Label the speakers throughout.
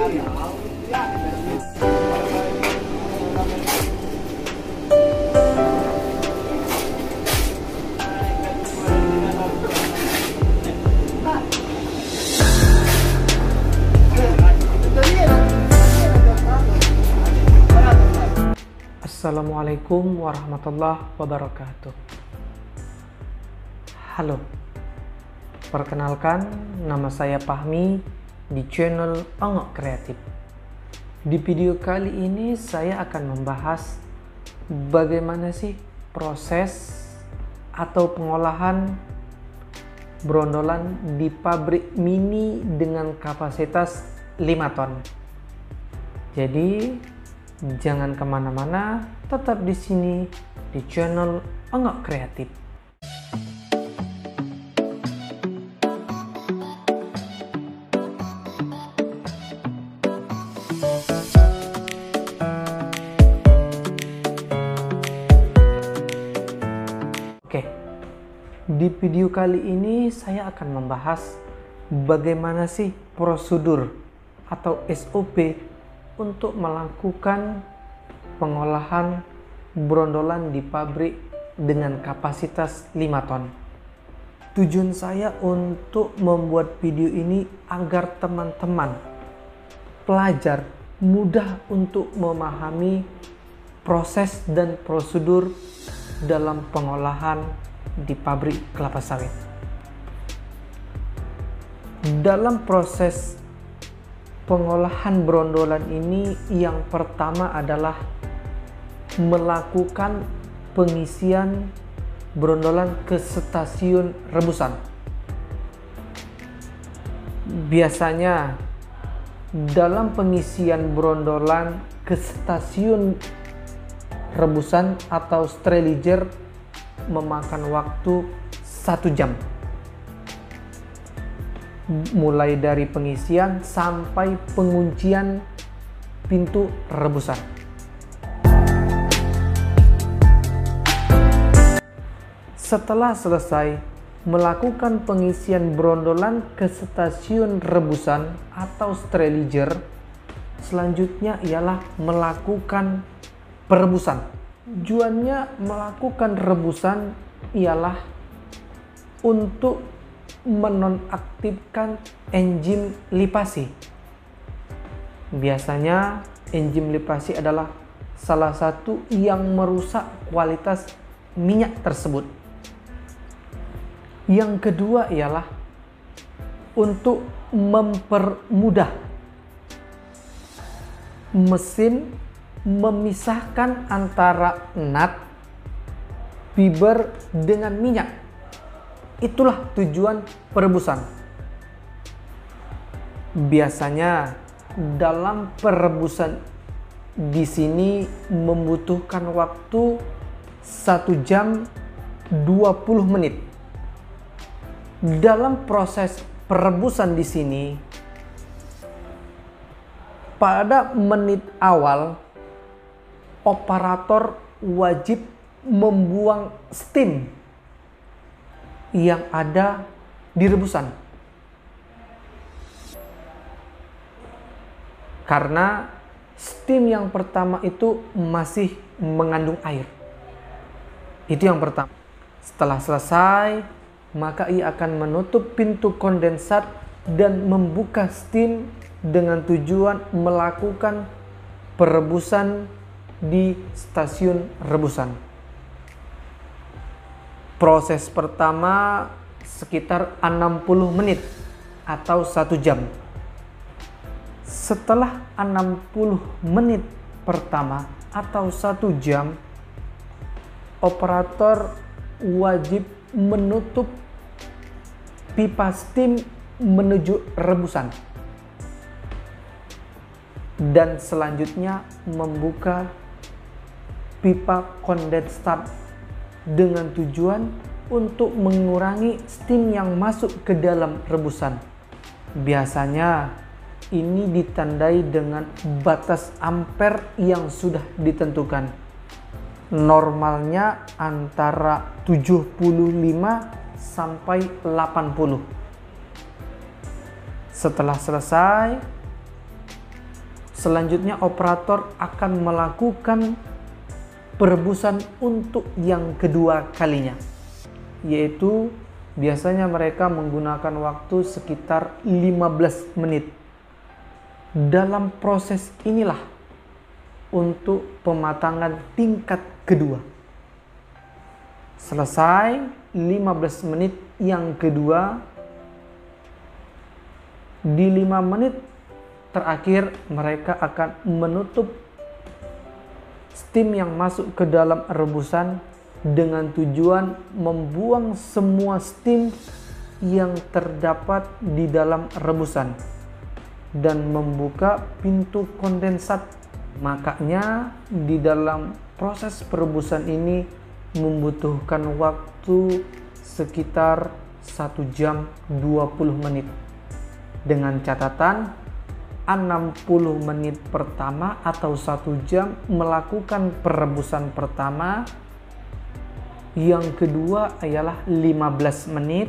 Speaker 1: Assalamualaikum warahmatullahi wabarakatuh. Halo, perkenalkan nama saya Fahmi di channel Ongok Kreatif. Di video kali ini saya akan membahas bagaimana sih proses atau pengolahan brondolan di pabrik mini dengan kapasitas 5 ton. Jadi jangan kemana-mana, tetap di sini di channel Ongok Kreatif. Oke, di video kali ini saya akan membahas bagaimana sih prosedur atau SOP untuk melakukan pengolahan brondolan di pabrik dengan kapasitas 5 ton. Tujuan saya untuk membuat video ini agar teman-teman pelajar mudah untuk memahami proses dan prosedur dalam pengolahan di pabrik kelapa sawit. Dalam proses pengolahan brondolan ini, yang pertama adalah melakukan pengisian brondolan ke stasiun rebusan. Biasanya dalam pengisian brondolan ke stasiun rebusan atau sterilizer memakan waktu 1 jam. Mulai dari pengisian sampai penguncian pintu rebusan. Setelah selesai melakukan pengisian brondolan ke stasiun rebusan atau sterilizer, selanjutnya ialah melakukan perebusan. Tujuannya melakukan rebusan ialah untuk menonaktifkan enzim lipasi. Biasanya enzim lipasi adalah salah satu yang merusak kualitas minyak tersebut. Yang kedua ialah untuk mempermudah mesin memisahkan antara nut, fiber dengan minyak. Itulah tujuan perebusan. Biasanya dalam perebusan di sini membutuhkan waktu 1 jam 20 menit. Dalam proses perebusan di sini, pada menit awal operator wajib membuang steam yang ada di rebusan, karena steam yang pertama itu masih mengandung air. Itu yang pertama. Setelah selesai, maka ia akan menutup pintu kondensat dan membuka steam dengan tujuan melakukan perebusan di stasiun rebusan. Proses pertama sekitar 60 menit atau 1 jam. Setelah 60 menit pertama atau 1 jam, operator wajib menutup pipa steam menuju rebusan dan selanjutnya membuka pipa kondensat dengan tujuan untuk mengurangi steam yang masuk ke dalam rebusan. Biasanya ini ditandai dengan batas ampere yang sudah ditentukan. Normalnya antara 75 sampai 80. Setelah selesai, Selanjutnya operator akan melakukan perebusan untuk yang kedua kalinya, yaitu biasanya mereka menggunakan waktu sekitar 15 menit. Dalam proses inilah untuk pematangan tingkat kedua. Selesai 15 menit yang kedua, di 5 menit terakhir mereka akan menutup steam yang masuk ke dalam rebusan dengan tujuan membuang semua steam yang terdapat di dalam rebusan dan membuka pintu kondensat. Makanya di dalam proses perebusan ini membutuhkan waktu sekitar 1 jam 20 menit dengan catatan 60 menit pertama atau 1 jam melakukan perebusan pertama, yang kedua ialah 15 menit,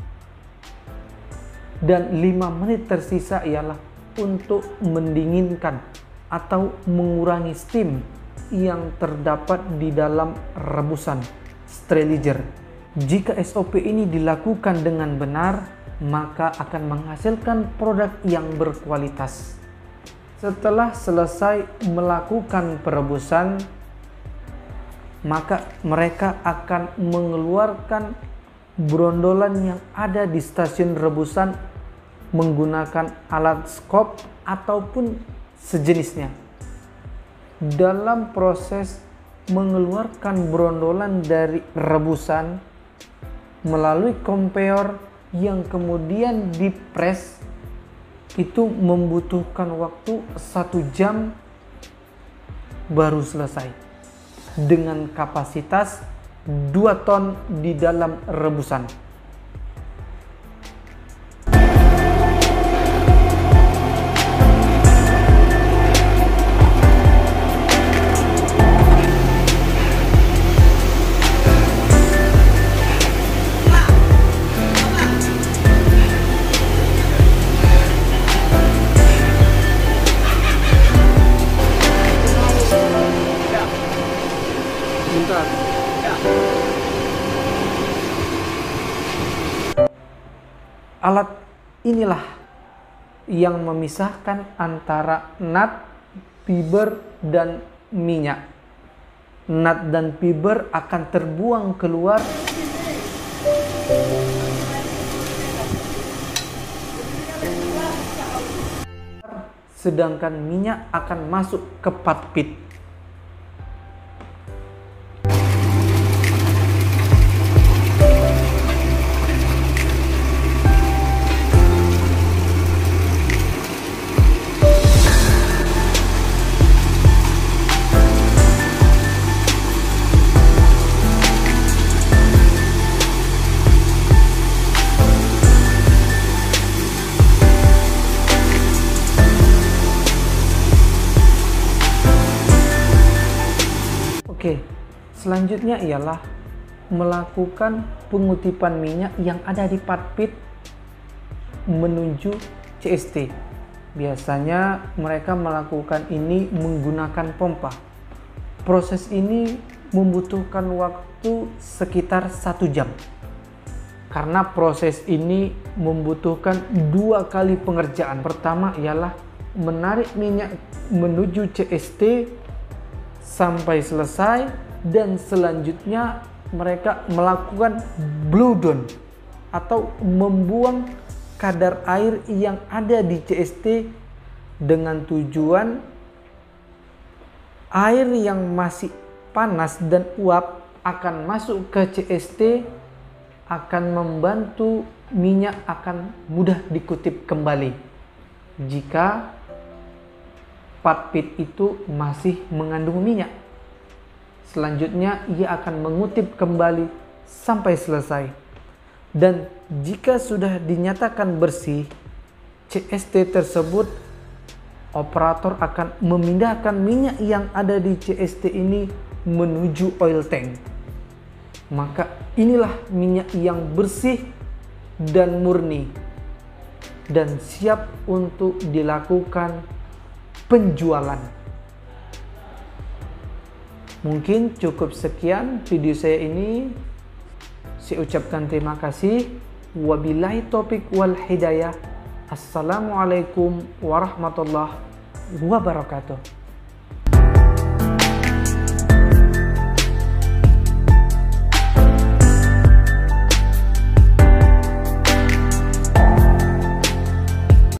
Speaker 1: dan 5 menit tersisa ialah untuk mendinginkan atau mengurangi steam yang terdapat di dalam rebusan sterilizer. Jika SOP ini dilakukan dengan benar, maka akan menghasilkan produk yang berkualitas. Setelah selesai melakukan perebusan, maka mereka akan mengeluarkan brondolan yang ada di stasiun rebusan menggunakan alat skop ataupun sejenisnya. Dalam proses mengeluarkan brondolan dari rebusan melalui kompeor yang kemudian dipres, itu membutuhkan waktu 1 jam baru selesai dengan kapasitas 2 ton di dalam rebusan. Alat inilah yang memisahkan antara nut, fiber, dan minyak. Nut dan fiber akan terbuang keluar sedangkan minyak akan masuk ke pot pit. Oke, selanjutnya ialah melakukan pengutipan minyak yang ada di pot pit menuju CST. Biasanya mereka melakukan ini menggunakan pompa. Proses ini membutuhkan waktu sekitar 1 jam. Karena proses ini membutuhkan 2 kali pengerjaan. Pertama ialah menarik minyak menuju CST sampai selesai, dan selanjutnya mereka melakukan blow down atau membuang kadar air yang ada di CST dengan tujuan air yang masih panas dan uap akan masuk ke CST, akan membantu minyak akan mudah dikutip kembali jika pot pit itu masih mengandung minyak. Selanjutnya ia akan mengutip kembali sampai selesai. Dan jika sudah dinyatakan bersih CST tersebut, operator akan memindahkan minyak yang ada di CST ini menuju oil tank. Maka inilah minyak yang bersih dan murni dan siap untuk dilakukan penjualan. Mungkin cukup sekian video saya ini. Saya ucapkan terima kasih. Wabillahi taufiq wal hidayah. Assalamualaikum warahmatullahi wabarakatuh.